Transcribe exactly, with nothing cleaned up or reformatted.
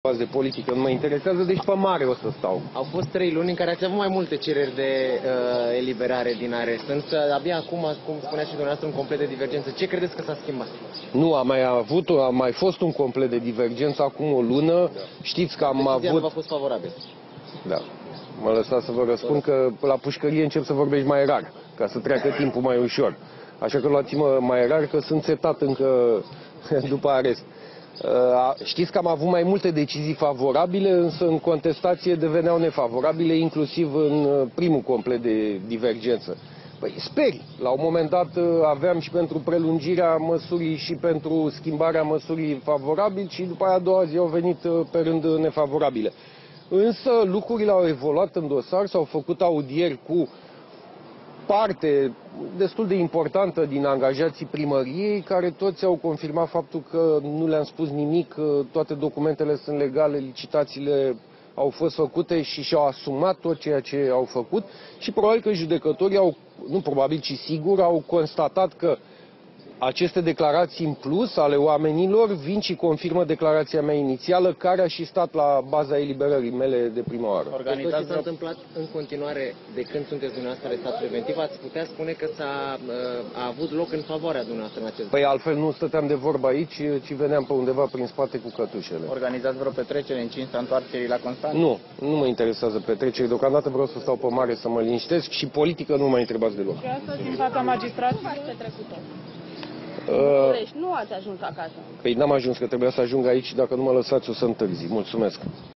preocupați de politică, nu mă interesează, deci pe mare o să stau. Au fost trei luni în care ați avut mai multe cereri de uh, eliberare din arest, însă abia acum, cum spunea și dumneavoastră, un complet de divergență. Ce credeți că s-a schimbat? Nu, a mai avut, a mai fost un complet de divergență acum o lună. Știți că am Decizia avut... nu v-a fost favorabil. Da. Mă lăsați să vă răspund că la pușcărie încep să vorbești mai rar, ca să treacă timpul mai ușor. Așa că luați-mă mai rar, că sunt setat încă după arest. Știți că am avut mai multe decizii favorabile, însă în contestație deveneau nefavorabile, inclusiv în primul complet de divergență. Păi speri, la un moment dat aveam și pentru prelungirea măsurii și pentru schimbarea măsurii favorabili și după aia a doua zi au venit pe rând nefavorabile. Însă lucrurile au evoluat în dosar, s-au făcut audieri cu parte destul de importantă din angajații primăriei, care toți au confirmat faptul că nu le-am spus nimic, toate documentele sunt legale, licitațiile au fost făcute și și-au asumat tot ceea ce au făcut și probabil că judecătorii au, nu probabil, ci sigur, au constatat că aceste declarații în plus ale oamenilor vin și confirmă declarația mea inițială, care a și stat la baza eliberării mele de prima oară. Organizați ce s-a întâmplat în continuare de când sunteți dumneavoastră arestat preventiv, ați putea spune că s-a a avut loc în favoarea dumneavoastră în acest Păi altfel nu stăteam de vorbă aici, ci veneam pe undeva prin spate cu cătușele. Organizați vreo petrecere în cinstea întoarcerii la Constanța? Nu, nu mă interesează petreceri. Deocamdată vreau să stau pe mare să mă liniștesc și politică nu mă întrebați deloc. Și asta din fața magistraților ce trecută. Uh, Nu ați ajuns acasă. Păi n-am ajuns, că trebuia să ajung aici, dacă nu mă lăsați o să întârzi. Mulțumesc.